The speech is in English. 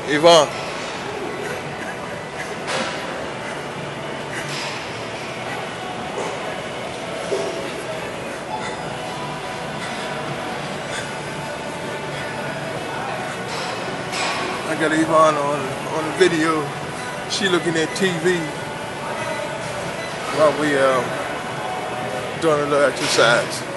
Yvonne. I got Yvonne on the video. She looking at TV while we doing a little exercise.